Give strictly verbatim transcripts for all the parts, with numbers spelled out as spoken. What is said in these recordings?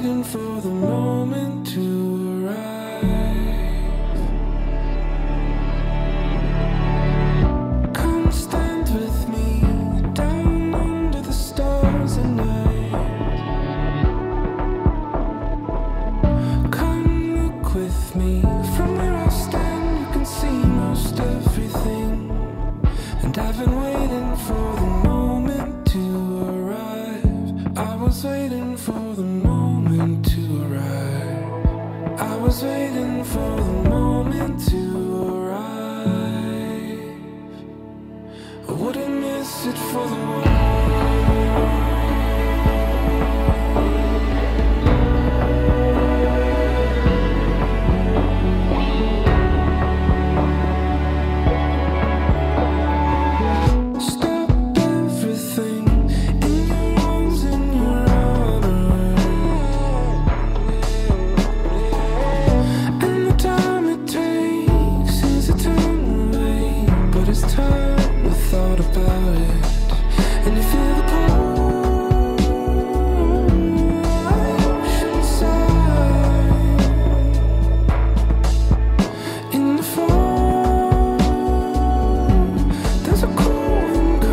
waiting for the moment to arrive. Come stand with me down under the stars at night. Come look with me from where I stand. You can see most everything. And I've been waiting for the moment to arrive. I was waiting for the moment to arrive. I was waiting for the moment to arrive. I wouldn't miss it for the world.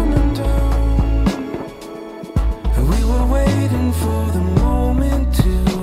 For the moment to